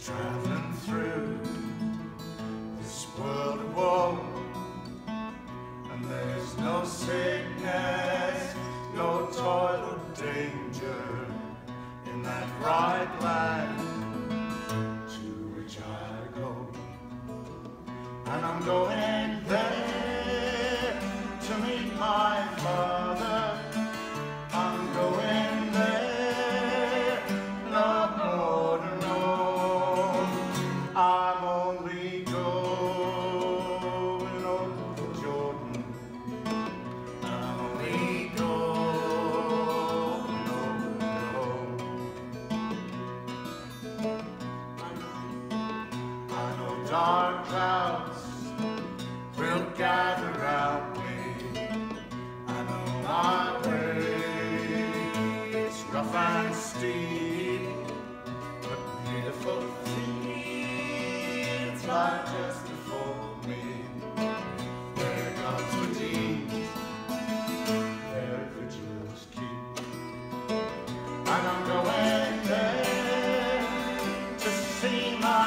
traveling through this world of woe, and there's no sickness, no toil or danger in that bright land to which I go. And I'm going there to meet my Father. I'm going there, not more to know. I'm only going over the Jordan. I'm only going over the road. I know dark clouds will gather round me. I know my way is rough and steep, but beautiful fields lie just before me, where God's redeemed their vigils keep. And I'm going there to see my